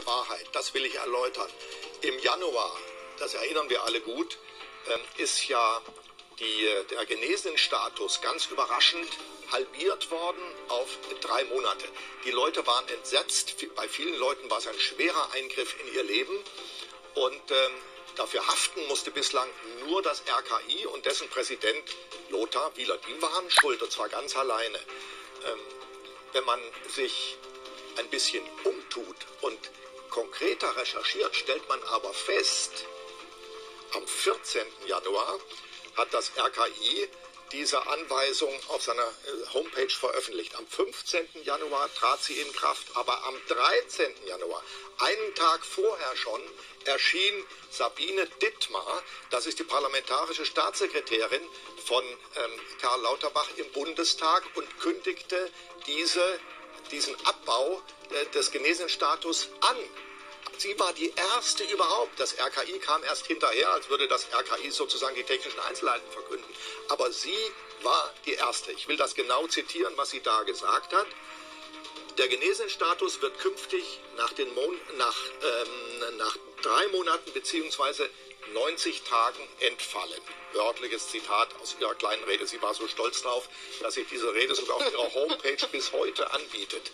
der Wahrheit, das will ich erläutern. Im Januar, das erinnern wir alle gut, ist ja der Genesenenstatus ganz überraschend halbiert worden auf 3 Monate. Die Leute waren entsetzt. Bei vielen Leuten war es ein schwerer Eingriff in ihr Leben. Und dafür haften musste bislang nur das RKI und dessen Präsident Lothar Wieler. Die waren schuld, und zwar ganz alleine. Wenn man sich ein bisschen umtut und konkreter recherchiert, stellt man aber fest, am 14. Januar hat das RKI diese Anweisung auf seiner Homepage veröffentlicht. Am 15. Januar trat sie in Kraft, aber am 13. Januar, einen Tag vorher schon, erschien Sabine Dittmar, das ist die parlamentarische Staatssekretärin von Karl Lauterbach im Bundestag, und kündigte diesen Abbau des Genesenenstatus an. Sie war die erste überhaupt. Das RKI kam erst hinterher, als würde das RKI sozusagen die technischen Einzelheiten verkünden. Aber sie war die erste. Ich will das genau zitieren, was sie da gesagt hat. Der Genesenenstatus wird künftig nach 3 Monaten bzw. 90 Tagen entfallen. Wörtliches Zitat aus ihrer kleinen Rede. Sie war so stolz darauf, dass sie diese Rede sogar auf ihrer Homepage bis heute anbietet.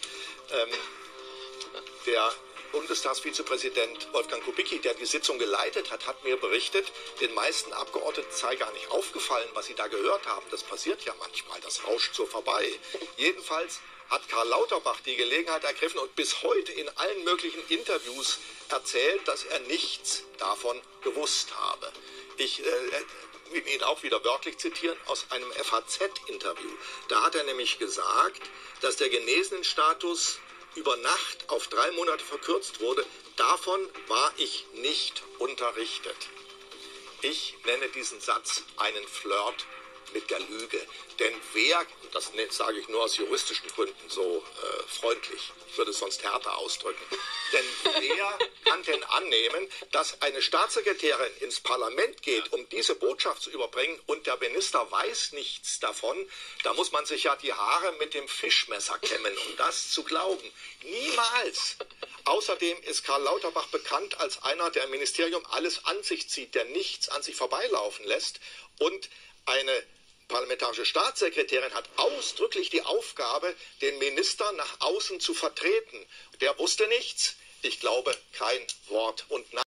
Der Bundestagsvizepräsident Wolfgang Kubicki, der die Sitzung geleitet hat, hat mir berichtet, den meisten Abgeordneten sei gar nicht aufgefallen, was sie da gehört haben. Das passiert ja manchmal, das rauscht so vorbei. Jedenfalls hat Karl Lauterbach die Gelegenheit ergriffen und bis heute in allen möglichen Interviews erzählt, dass er nichts davon gewusst habe. Ich will ihn auch wieder wörtlich zitieren aus einem FAZ-Interview. Da hat er nämlich gesagt, dass der Genesenenstatus über Nacht auf 3 Monate verkürzt wurde. Davon war ich nicht unterrichtet. Ich nenne diesen Satz einen Flirt mit der Lüge. Denn wer, das sage ich nur aus juristischen Gründen so freundlich, ich würde es sonst härter ausdrücken, denn wer kann denn annehmen, dass eine Staatssekretärin ins Parlament geht, um diese Botschaft zu überbringen, und der Minister weiß nichts davon? Da muss man sich ja die Haare mit dem Fischmesser kämmen, um das zu glauben. Niemals! Außerdem ist Karl Lauterbach bekannt als einer, der im Ministerium alles an sich zieht, der nichts an sich vorbeilaufen lässt, und eine parlamentarische Staatssekretärin hat ausdrücklich die Aufgabe, den Minister nach außen zu vertreten. Der wusste nichts. Ich glaube kein Wort. Und